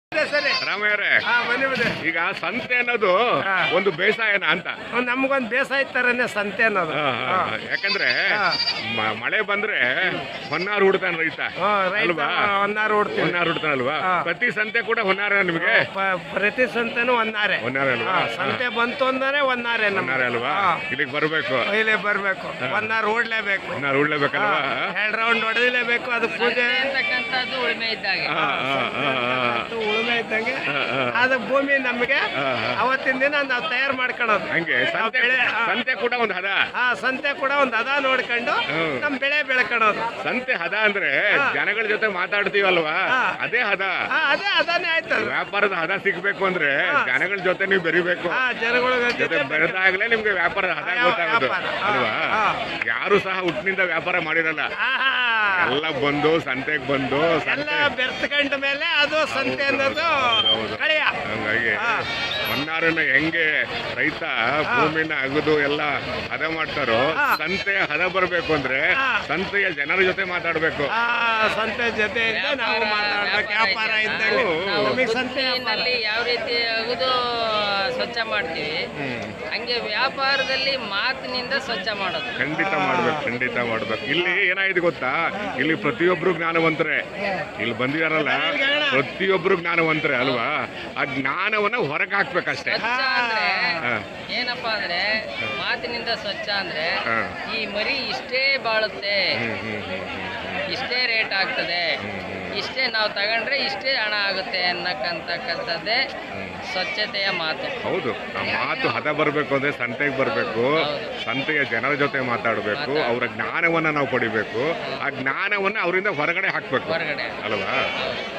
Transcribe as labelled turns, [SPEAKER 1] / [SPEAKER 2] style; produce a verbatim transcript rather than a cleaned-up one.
[SPEAKER 1] ರಾಮಯ್ಯರೇ, ಈಗ ಸಂತೆ ಅನ್ನೋದು ಒಂದು ಬೇಸಾಯನ ಅಂತ
[SPEAKER 2] ನಮ್ಗೊಂದು ಬೇಸಾಯ ತರನೇ ಸಂತೆ ಅನ್ನೋದು.
[SPEAKER 1] ಯಾಕಂದ್ರೆ ಮಳೆ ಬಂದ್ರೆ ಹೊನ್ನಾರು ಹುಡ್ತಾನ ರೈತ ಅಲ್ವಾ?
[SPEAKER 2] ಹೊನ್ನಾರು ಹುಡ್ತೀವಿ,
[SPEAKER 1] ಹೊನ್ನಾರು ಹುಡ್ತಾನಲ್ವಾ? ಪ್ರತಿ ಸಂತೆ ಕೂಡ ಹೊನ್ನಾರ ನಿಮ್ಗೆ?
[SPEAKER 2] ಪ್ರತಿ ಸಂತೆನೂ ಹೊನ್ನಾರೆ.
[SPEAKER 1] ಹೊನ್ನಾರೆ ಅಲ್ವಾ?
[SPEAKER 2] ಸಂತೆ ಬಂತು ಅಂದ್ರೆ ಹೊನ್ನಾರೆ
[SPEAKER 1] ಹೊನ್ನಾರೆ ಅಲ್ವಾ? ಇಲ್ಲಿಗೆ ಬರ್ಬೇಕು,
[SPEAKER 2] ಇಲ್ಲಿ ಬರ್ಬೇಕು, ಹೊನ್ನಾರು ಓಡ್ಲೇಬೇಕು.
[SPEAKER 1] ಹೊನ್ನಾರು ಓಡ್ಲೇಬೇಕಲ್ವಾ?
[SPEAKER 2] ಎರಡು ರೌಂಡ್ ಹೊಡೆದಿಲೇಬೇಕು. ಅದು ಪೂಜೆ
[SPEAKER 3] ಉಳುಮೆ ಇದ್ದಾಗ
[SPEAKER 2] ಉಳುಮೆ ಇದ್ದಂಗೆ ಅದು ಭೂಮಿ ನಮಗೆ ಅವತ್ತಿನ ದಿನ ನಾವು ತಯಾರು ಮಾಡ್ಕೊಳ್ಳೋದು.
[SPEAKER 1] ಹಂಗೆ ಸಂತೆ ಕೂಡ ಒಂದು ಹದ.
[SPEAKER 2] ಹಾ, ಸಂತೆ ಕೂಡ ಒಂದು ಹದ ನೋಡ್ಕೊಂಡು ನಮ್ ಬೆಳೆ ಬೆಳ್ಕೊಳ್ಳೋದು.
[SPEAKER 1] ಸಂತೆ ಹದ ಅಂದ್ರೆ ಜನಗಳ ಜೊತೆ ಮಾತಾಡ್ತೀವಲ್ವಾ, ಅದೇ ಹದ.
[SPEAKER 2] ಅದೇ ಹದಾನೇ ಆಯ್ತು.
[SPEAKER 1] ವ್ಯಾಪಾರದ ಹದ ಸಿಗ್ಬೇಕು ಅಂದ್ರೆ ಜನಗಳ ಜೊತೆ ನೀವು ಬೆರಿಬೇಕು.
[SPEAKER 2] ಜನಗಳ
[SPEAKER 1] ಜೊತೆ ಬೆರೆದಾಗ್ಲೇ ನಿಮ್ಗೆ ವ್ಯಾಪಾರದ ಹದ ಗೊತ್ತಾಗೋದು ಅಲ್ವಾ? ಯಾರು ಸಹ ಹುಟ್ಟಿನಿಂದ ವ್ಯಾಪಾರ ಮಾಡಿರಲ್ಲ, ಎಲ್ಲ ಬಂದು ಸಂತೆಗೆ ಬಂದು
[SPEAKER 2] ಎಲ್ಲ ಬೆರ್ತಕೊಂಡ ಮೇಲೆ ಅದು ಸಂತೆ ಅನ್ನೋದು ಕಳೆಯ.
[SPEAKER 1] ಹಂಗಾಗಿ ಹೊನ್ನಾರನ್ನ ಹೆಂಗೆ ರೈತ ಭೂಮಿನ ಅಗದು ಎಲ್ಲ ಹದ ಮಾಡ್ತಾರೋ, ಸಂತೆಯ ಹದ ಬರ್ಬೇಕು ಅಂದ್ರೆ ಸಂತೆಯ ಜನರ ಜೊತೆ ಮಾತಾಡ್ಬೇಕು.
[SPEAKER 2] ಸಂತೆ ಜೊತೆಯಿಂದ ನಾವು ಮಾತಾಡ್ಬೇಕು. ವ್ಯಾಪಾರ ಇದ್ದಾಗ
[SPEAKER 3] ಸಂತೆಯಲ್ಲಿ ಯಾವ ರೀತಿ ಅಗದು ಸ್ವಚ್ಛ ಮಾಡ್ತೀವಿ, ಹಂಗೆ ವ್ಯಾಪಾರದಲ್ಲಿ ಮಾತಿನಿಂದ ಸ್ವಚ್ಛ ಮಾಡೋದು.
[SPEAKER 1] ಖಂಡಿತ ಮಾಡ್ಬೇಕು, ಖಂಡಿತ ಮಾಡ್ಬೇಕು. ಇಲ್ಲಿ ಏನಾಯ್ತು ಗೊತ್ತಾ, ಇಲ್ಲಿ ಪ್ರತಿಯೊಬ್ರು ಜ್ಞಾನವಂತರೇ. ಇಲ್ಲಿ ಬಂದಿದಾರಲ್ಲ ಪ್ರತಿಯೊಬ್ರು ಜ್ಞಾನವಂತರೇ ಅಲ್ವಾ? ಆ ಜ್ಞಾನವನ್ನ ಹೊರಗೆ ಹಾಕ್ಬೇಕಷ್ಟೇ.
[SPEAKER 3] ಏನಪ್ಪಾ ಅಂದ್ರೆ ಮಾತಿನಿಂದ ಸ್ವಚ್ಛ ಅಂದ್ರೆ ಈ ಮರಿ ಇಷ್ಟೇ ಬಾಳುತ್ತೆ, ಇಷ್ಟೇ ರೇಟ್ ಆಗ್ತದೆ, ಇಷ್ಟೇ ನಾವು ತಗೊಂಡ್ರೆ ಇಷ್ಟೇ ಹಣ ಆಗುತ್ತೆ ಅನ್ನಕ್ಕಂತಕ್ಕಂಥದ್ದೇ ಸ್ವಚ್ಛತೆಯ ಮಾತು.
[SPEAKER 1] ಹೌದು, ಆ ಮಾತು ಹದ ಬರ್ಬೇಕು ಅಂದ್ರೆ ಸಂತೆಗೆ ಬರ್ಬೇಕು, ಸಂತೆಯ ಜನರ ಜೊತೆ ಮಾತಾಡಬೇಕು, ಅವರ ಜ್ಞಾನವನ್ನ ನಾವು ಪಡಿಬೇಕು, ಆ ಜ್ಞಾನವನ್ನ ಅವರಿಂದ ಹೊರಗಡೆ ಹಾಕ್ಬೇಕು
[SPEAKER 3] ಹೊರಗಡೆ
[SPEAKER 1] ಅಲ್ವಾ?